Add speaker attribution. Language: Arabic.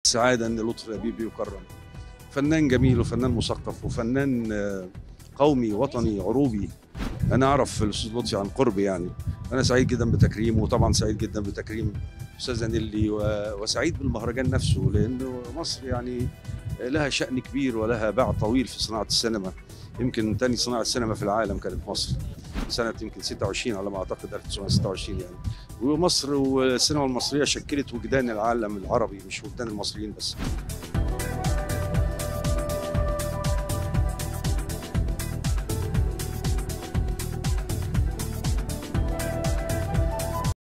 Speaker 1: سعادة إن لطفي لبيب يكرم. فنان جميل وفنان مثقف وفنان قومي وطني عروبي. أنا أعرف الأستاذ لطفي عن قرب يعني. أنا سعيد جدا بتكريمه، وطبعا سعيد جدا بتكريم أستاذة نيلي، وسعيد بالمهرجان نفسه، لأنه مصر يعني لها شأن كبير ولها باع طويل في صناعة السينما. يمكن تاني صناعة سينما في العالم كانت مصر سنة يمكن 26 على ما أعتقد، 1926 يعني. ومصر والسينما المصرية شكلت وجدان العالم العربي، مش وجدان المصريين بس.